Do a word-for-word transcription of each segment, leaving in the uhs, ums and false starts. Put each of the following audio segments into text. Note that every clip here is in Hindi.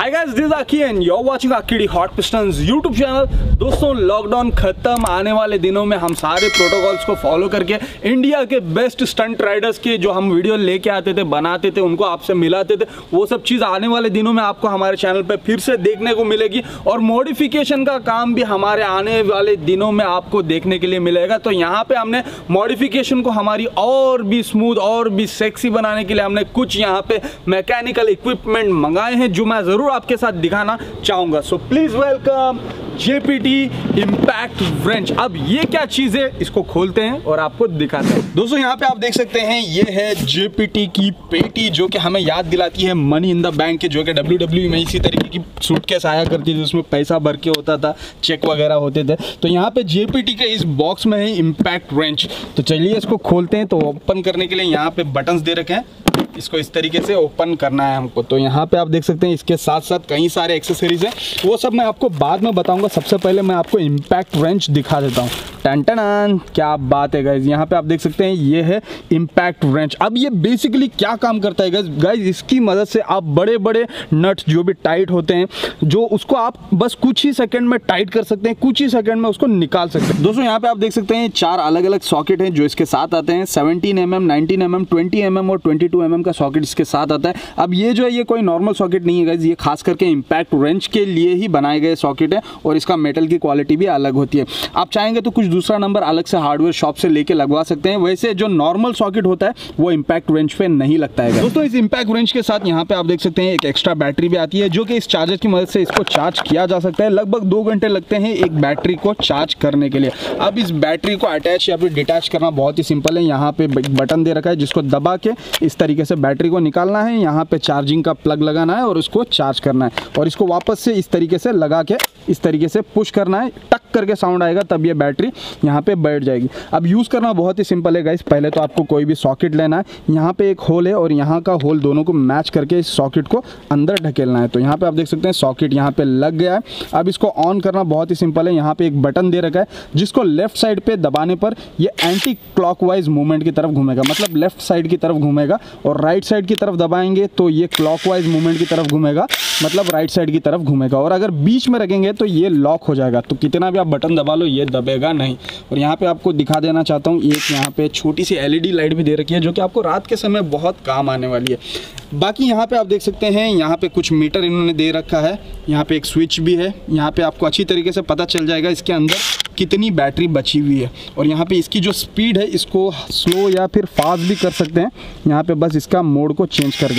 Hi guys, this is Aaki and you are watching Aaki hot pistons YouTube channel. दोस्तों, लॉकडाउन खत्म, आने वाले दिनों में हम सारे प्रोटोकॉल्स को फॉलो करके इंडिया के बेस्ट स्टंट राइडर्स के जो हम वीडियो लेके आते थे, बनाते थे, उनको आपसे मिलाते थे, वो सब चीज़ आने वाले दिनों में आपको हमारे चैनल पर फिर से देखने को मिलेगी। और मॉडिफिकेशन का काम भी हमारे आने वाले दिनों में आपको देखने के लिए मिलेगा। तो यहाँ पे हमने मॉडिफिकेशन को हमारी और भी स्मूथ और भी सेक्सी बनाने के लिए हमने कुछ यहाँ पे मैकेनिकल इक्विपमेंट मंगाए हैं जो मैं ज़रूर आपके साथ दिखाना चाहूँगा। So please welcome JPT impact wrench. अब ये क्या चीज़ है, इसको खोलते हैं और आपको दिखाते हैं। दोस्तों, यहाँ पे आप देख सकते हैं ये है जेपीटी की पेटी, जो कि हमें याद दिलाती है मनी इन द बैंक के, जो कि डब्ल्यू डब्ल्यू ई में इसी तरीके की सूटकेस आया करती थी, उसमें पैसा भर के होता था, चेक वगैरह होते थे। तो यहाँ पे जेपीटी के इस बॉक्स में है इम्पैक्ट व्रेंच। तो चलिए इसको खोलते हैं। तो ओपन करने के लिए यहाँ पे बटन्स दे रखे हैं, इसको इस तरीके से ओपन करना है हमको। तो यहाँ पे आप देख सकते हैं इसके साथ साथ कई सारे एक्सेसरीज हैं, वो सब मैं आपको बाद में बताऊंगा। सबसे पहले मैं आपको इम्पैक्ट व्रेंच दिखा देता हूँ। टन टन, क्या बात है गाइज, यहाँ पे आप देख सकते हैं ये है इम्पैक्ट व्रेंच। अब ये बेसिकली क्या काम करता है गाइज गाइज इसकी मदद से आप बड़े बड़े नट्स जो भी टाइट होते हैं, जो उसको आप बस कुछ ही सेकंड में टाइट कर सकते हैं, कुछ ही सेकंड में उसको निकाल सकते हैं। दोस्तों, यहाँ पे आप देख सकते हैं चार अलग अलग सॉकेट हैं जो इसके साथ आते हैं। Seventeen M M, nineteen M M, twenty M M और ट्वेंटी टू एम एम का सॉकेट इसके साथ आता है। अब ये जो है ये कोई नॉर्मल सॉकेट नहीं है गाइज, ये खास करके इम्पैक्ट व्रेंच के लिए ही बनाए गए सॉकेट है और इसका मेटल की क्वालिटी भी अलग होती है। आप चाहेंगे तो कुछ दूसरा नंबर अलग से हार्डवेयर शॉप से लेके लगवा सकते हैं। वैसे जो नॉर्मल सॉकेट होता है वो इम्पैक्ट व्रेंच पे नहीं लगता है। दोस्तों, इस इम्पैक्ट व्रेंच के साथ यहाँ पे आप देख सकते हैं एक एक्स्ट्रा बैटरी भी आती है, जो कि इस चार्जर की मदद से इसको चार्ज किया जा सकता है। लगभग दो घंटे लगते हैं एक बैटरी को चार्ज करने के लिए। अब इस बैटरी को अटैच या फिर डिटैच करना बहुत ही सिंपल है। यहाँ पे बटन दे रखा है जिसको दबा के इस तरीके से बैटरी को निकालना है, यहाँ पे चार्जिंग का प्लग लगाना है और उसको चार्ज करना है और इसको वापस से इस तरीके से लगा के इस तरीके से पुश करना है। टक करके साउंड आएगा, तब ये बैटरी यहाँ पे बैठ जाएगी। अब यूज़ करना बहुत ही सिंपल है गाइस। पहले तो आपको कोई भी सॉकेट लेना है, यहाँ पे एक होल है और यहाँ का होल दोनों को मैच करके इस सॉकेट को अंदर ढकेलना है। तो यहाँ पे आप देख सकते हैं सॉकेट यहाँ पे लग गया है। अब इसको ऑन करना बहुत ही सिंपल है। यहाँ पे एक बटन दे रखा है जिसको लेफ्ट साइड पे दबाने पर ये एंटी क्लॉकवाइज मूवमेंट की तरफ घूमेगा, मतलब लेफ्ट साइड की तरफ घूमेगा, और राइट साइड की तरफ दबाएंगे तो ये क्लॉकवाइज मूवमेंट की तरफ घूमेगा, मतलब राइट साइड की तरफ घूमेगा। और अगर बीच में रखेंगे तो ये लॉक हो जाएगा, तो कितना भी आप बटन दबा लो ये दबेगा नहीं। और यहाँ पे आपको दिखा देना चाहता हूँ, एक यहाँ पे छोटी सी एलईडी लाइट भी दे रखी है जो कि आपको रात के समय बहुत काम आने वाली है। बाकी यहाँ पे आप देख सकते हैं यहाँ पे कुछ मीटर इन्होंने दे रखा है, यहाँ पे एक स्विच भी है। यहाँ पे आपको अच्छी तरीके से पता चल जाएगा इसके अंदर कितनी बैटरी बची हुई है। और यहाँ पे इसकी जो स्पीड है इसको स्लो या फिर फास्ट भी कर सकते हैं। यहाँ पे बस इसका मोड को चेंज करके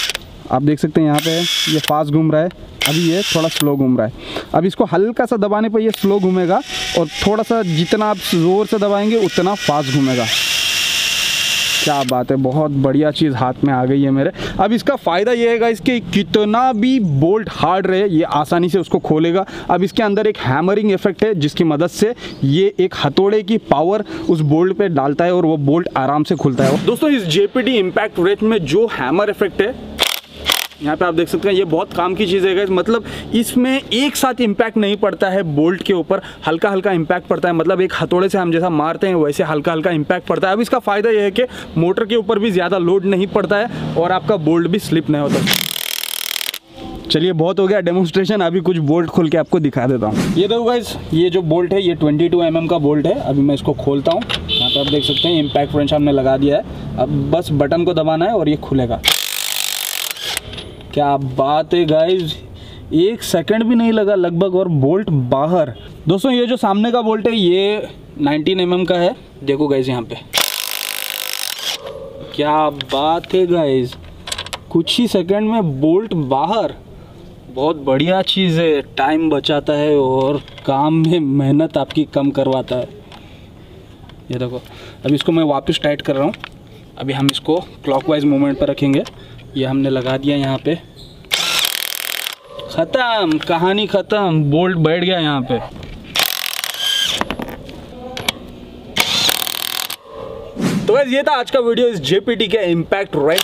आप देख सकते हैं यहाँ पे ये फास्ट घूम रहा है, अभी ये थोड़ा स्लो घूम रहा है। अब इसको हल्का सा दबाने पर ये स्लो घूमेगा और थोड़ा सा जितना आप ज़ोर से दबाएंगे उतना फास्ट घूमेगा। क्या बात है, बहुत बढ़िया चीज़ हाथ में आ गई है मेरे। अब इसका फ़ायदा ये है इसके कितना भी बोल्ट हार्ड रहे ये आसानी से उसको खोलेगा। अब इसके अंदर एक हैमरिंग इफेक्ट है जिसकी मदद से ये एक हथौड़े की पावर उस बोल्ट पे डालता है और वो बोल्ट आराम से खुलता है। दोस्तों, इस जेपीटी इम्पैक्ट व्रेंच में जो हैमर इफेक्ट है यहाँ पे आप देख सकते हैं ये बहुत काम की चीज़ है। मतलब इसमें एक साथ इम्पैक्ट नहीं पड़ता है बोल्ट के ऊपर, हल्का हल्का इम्पैक्ट पड़ता है। मतलब एक हथौड़े से हम जैसा मारते हैं वैसे हल्का हल्का इम्पैक्ट पड़ता है। अब इसका फ़ायदा यह है कि मोटर के ऊपर भी ज़्यादा लोड नहीं पड़ता है और आपका बोल्ट भी स्लिप नहीं होता। चलिए, बहुत हो गया डेमोन्स्ट्रेशन, अभी कुछ बोल्ट खोल के आपको दिखा देता हूँ। ये देखो गाइस, ये जो बोल्ट है ये ट्वेंटी टू एम एम का बोल्ट है। अभी मैं इसको खोलता हूँ। यहाँ पे आप देख सकते हैं इम्पैक्ट व्रेंच हमने लगा दिया है। अब बस बटन को दबाना है और ये खुलेगा। क्या बात है गाइज, एक सेकंड भी नहीं लगा लगभग और बोल्ट बाहर। दोस्तों, ये जो सामने का बोल्ट है ये नाइनटीन एम एम का है। देखो गाइज यहाँ पे, क्या बात है गाइज, कुछ ही सेकंड में बोल्ट बाहर। बहुत बढ़िया चीज़ है, टाइम बचाता है और काम में मेहनत आपकी कम करवाता है। ये देखो, अभी इसको मैं वापस टाइट कर रहा हूँ। अभी हम इसको क्लॉकवाइज मूवमेंट पर रखेंगे। ये हमने लगा दिया यहाँ पे, ख़त्म, कहानी ख़त्म, बोल्ट बैठ गया यहाँ पे। तो गाइस, ये था आज का वीडियो इस जेपीटी के इम्पैक्ट व्रेंच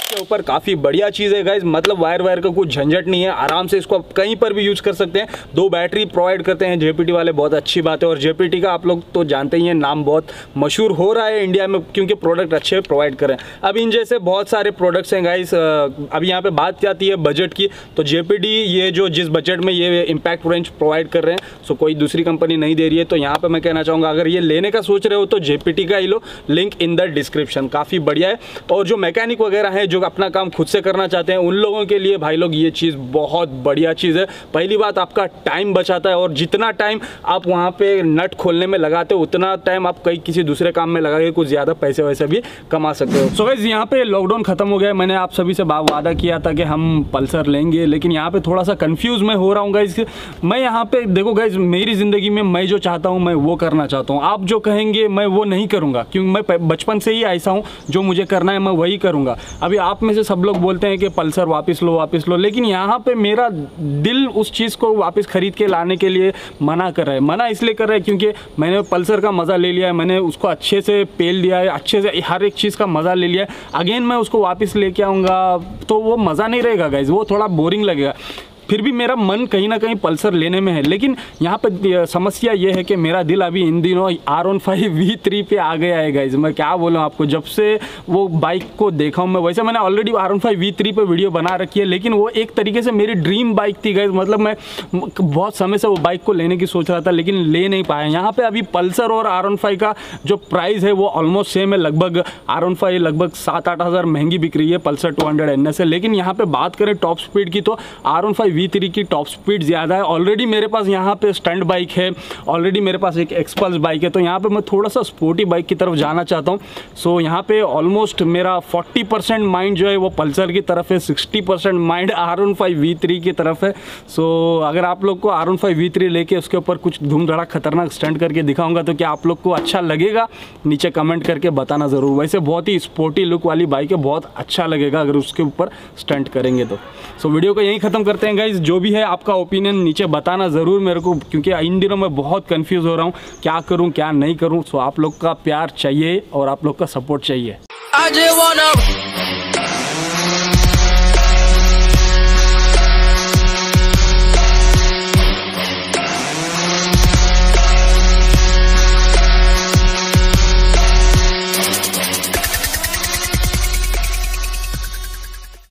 इसके ऊपर काफ़ी बढ़िया चीज़ है गाइज, मतलब वायर वायर का कुछ झंझट नहीं है, आराम से इसको आप कहीं पर भी यूज कर सकते हैं। दो बैटरी प्रोवाइड करते हैं जेपीटी वाले, बहुत अच्छी बात है। और जेपीटी का आप लोग तो जानते ही हैं, नाम बहुत मशहूर हो रहा है इंडिया में क्योंकि प्रोडक्ट अच्छे प्रोवाइड कर रहे हैं। अब इन जैसे बहुत सारे प्रोडक्ट्स हैं गाइज। अब यहाँ पे बात आती है बजट की, तो जेपीटी ये जो जिस बजट में ये इम्पैक्ट रेंज प्रोवाइड कर रहे हैं, सो कोई दूसरी कंपनी नहीं दे रही है। तो यहाँ पे मैं कहना चाहूँगा अगर ये लेने का सोच रहे हो तो जेपीटी का ही लो, लिंक इन द डिस्क्रिप्शन, काफ़ी बढ़िया है। और जो मैकेनिक वगैरह हैं जो अपना काम खुद से करना चाहते हैं उन लोगों के लिए भाई लोग ये चीज़ बहुत बढ़िया चीज़ है। पहली बात आपका टाइम बचाता है, और जितना टाइम आप वहाँ पे नट खोलने में लगाते हो उतना टाइम आप कहीं किसी दूसरे काम में लगा के कुछ ज़्यादा पैसे वैसे भी कमा सकते हो। सो गाइस यहाँ पे लॉकडाउन खत्म हो गया, मैंने आप सभी से वादा किया था कि हम पल्सर लेंगे, लेकिन यहाँ पे थोड़ा सा कंफ्यूज मैं हो रहा हूँ गाइस। मैं यहाँ पे देखो गाइस, मेरी ज़िंदगी में मैं जो चाहता हूँ मैं वो करना चाहता हूँ, आप जो कहेंगे मैं वो नहीं करूँगा, क्योंकि मैं बचपन से ही ऐसा हूँ, जो मुझे करना है मैं वही करूँगा। अभी आप में से सब लोग बोलते हैं कि पल्सर वापस लो वापस लो, लेकिन यहाँ पे मेरा दिल उस चीज़ को वापस खरीद के लाने के लिए मना कर रहा है। मना इसलिए कर रहा है क्योंकि मैंने पल्सर का मज़ा ले लिया है, मैंने उसको अच्छे से पेल दिया है, अच्छे से हर एक चीज़ का मज़ा ले लिया है। अगेन मैं उसको वापस लेके आऊँगा तो वो मज़ा नहीं रहेगा गाइज, वो थोड़ा बोरिंग लगेगा। फिर भी मेरा मन कहीं ना कहीं पल्सर लेने में है, लेकिन यहाँ पर समस्या ये है कि मेरा दिल अभी इन दिनों R one five V three पे आ गया है गाइज। मैं क्या बोलूँ आपको, जब से वो बाइक को देखा हूँ मैं, वैसे मैंने already R one five V three पे वीडियो बना रखी है, लेकिन वो एक तरीके से मेरी ड्रीम बाइक थी गाइज। मतलब मैं बहुत समय से वो बाइक को लेने की सोच रहा था लेकिन ले नहीं पाया। यहाँ पर अभी पल्सर और आर वन फाइव का जो प्राइस है वो ऑलमोस्ट सेम है, लगभग आर वन फाइव लगभग सात आठ हज़ार महंगी बिक रही है Pulsar two hundred N S है। लेकिन यहाँ पर बात करें टॉप स्पीड की तो R one five V three की टॉप स्पीड ज़्यादा है। ऑलरेडी मेरे पास यहाँ पे स्टंट बाइक है, ऑलरेडी मेरे पास एक एक्सपल्स बाइक है, तो यहाँ पे मैं थोड़ा सा स्पोर्टी बाइक की तरफ जाना चाहता हूँ। सो यहाँ पे ऑलमोस्ट मेरा चालीस परसेंट माइंड जो है वो पल्सर की तरफ है, साठ percent mind R one five V three की तरफ है। सो अगर आप लोग को R one five V three लेके उसके ऊपर कुछ धूम धड़ाक खतरनाक स्टंट करके दिखाऊंगा तो क्या आप लोग को अच्छा लगेगा, नीचे कमेंट करके बताना ज़रूर। वैसे बहुत ही स्पोर्टी लुक वाली बाइक है, बहुत अच्छा लगेगा अगर उसके ऊपर स्टंट करेंगे तो। सो वीडियो को यहीं ख़त्म करते हैं गाइज। जो भी है आपका ओपिनियन नीचे बताना ज़रूर मेरे को, क्योंकि इन दिनों मैं बहुत कंफ्यूज हो रहा हूँ क्या करूँ क्या नहीं करूँ। सो आप लोग का प्यार चाहिए और आप लोग का सपोर्ट चाहिए।